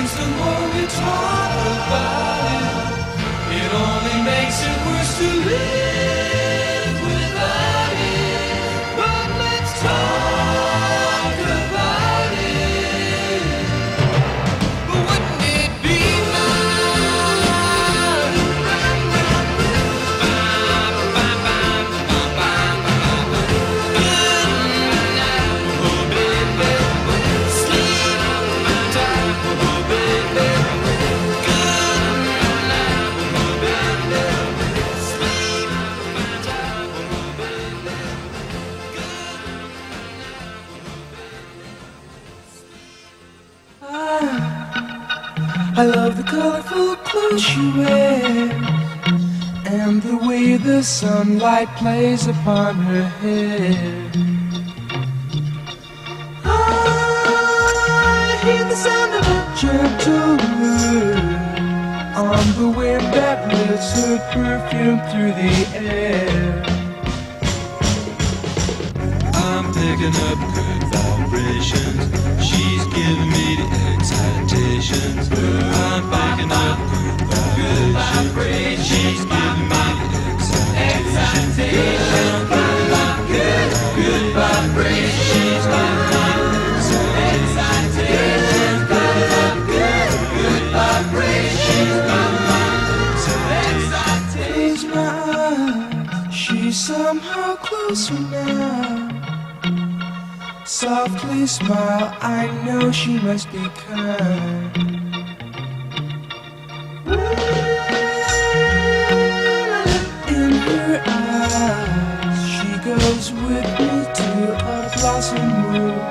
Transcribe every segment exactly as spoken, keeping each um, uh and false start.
seems the more we talk about it, it only makes it worse to live without it. But let's talk about it. But wouldn't it be I love the colorful clothes she wears and the way the sunlight plays upon her hair. I hear the sound of a gentle word on the wind that lifts her perfume through the air. I'm picking up good vibrations. She's giving me the excitations. I'm picking up good vibrations. She's giving me the excitations. Good, good vibrations. She's giving me the excitations. Good, good vibrations. She's giving me the excitations. Close my eyes. She's somehow closer now. Softly smile, I know she must be kind. In her eyes, she goes with me to a blossom wood.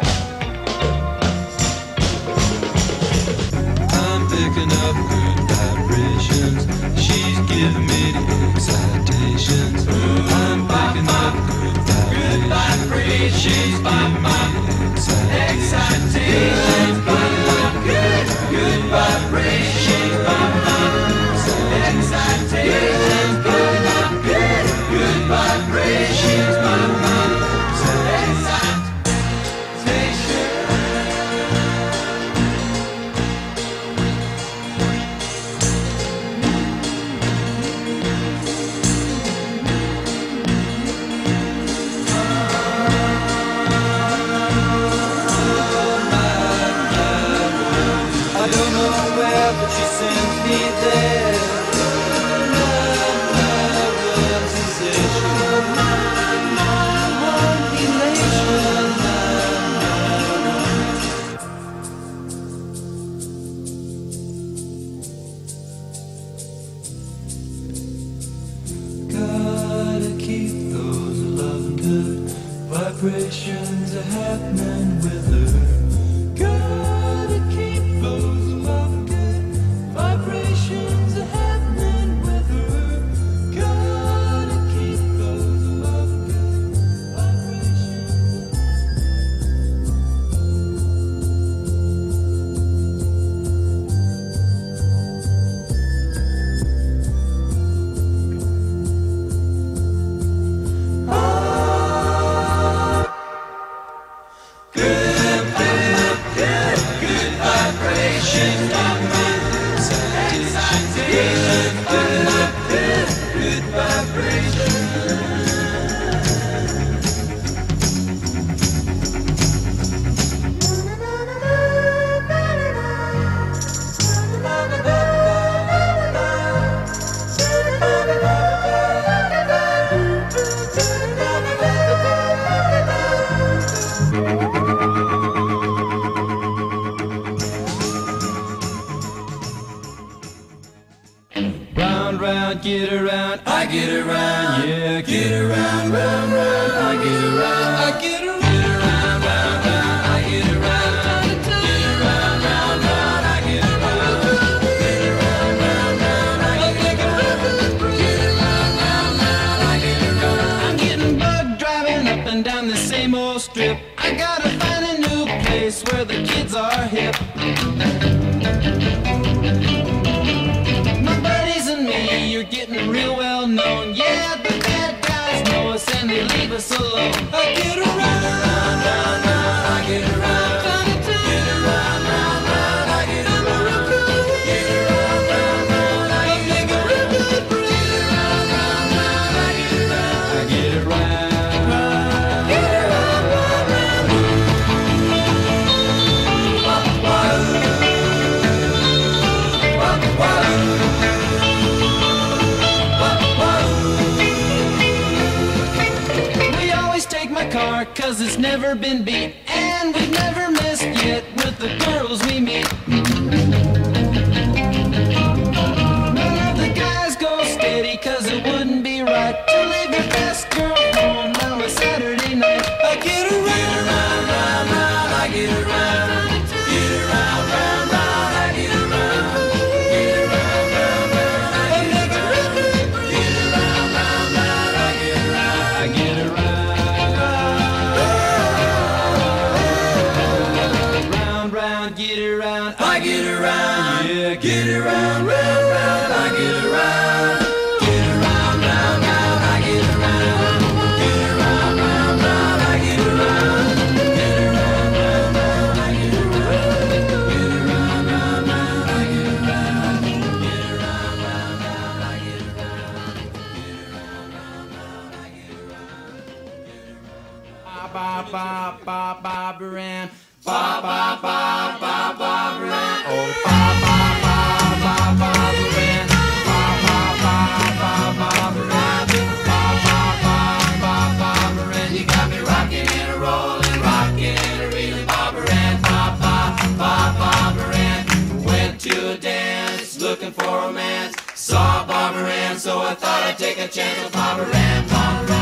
I'm picking up good vibrations. She's giving me the excitations. I'm picking up good vibrations. She's giving me excitations, good, good vibrations, excitations, good, good, good vibrations, vibrations are happening with her. Gotta keep those love good vibrations are happening with her. Gotta keep those love good vibrations. Get around, I get around, yeah, get around, round, round, I get around, I get around, get around, round, round, I get around, get around, round, round, I get around, get around, round, round, I get around, get around, round, round, I get around. I'm getting bug driving up and down the same old strip. I gotta find a new place where the kids are hip. You're getting real well known, yeah, the bad guys know us and they leave us alone. I get around. mark, cause it's never been beat, and we've never missed yet with the girls we meet. None of the guys go steady, cause it wouldn't be right to leave your best girl home on a Saturday night. I get around, round, round, round, I get around. Get around, round, round, I get around. Get around, round, round, I get around. Get around, round, round, I get around. I get around. Round, round, get around. I get around. Yeah, get around, round, round, I get around. Get around, round, round, I get around. Get around, round, round, I get around. Get around, round, round, I get around. Get around, round, round, I get around. Get around, round, round, I get around. Get around, round, round, I get around. Ba ba ba ba Baran. Ba ba ba ba ba Baran. Oh ba ba ba ba ba Baran. Ba ba ba ba ba Baran. Ba ba ba ba ba Baran. You got me rocking and a rolling, rocking and a reeling, ba Baran. Ba ba ba ba Baran. Went to a dance, looking for romance. Saw Ba Baran, so I thought I'd take a chance with Ba Baran. Ba Baran.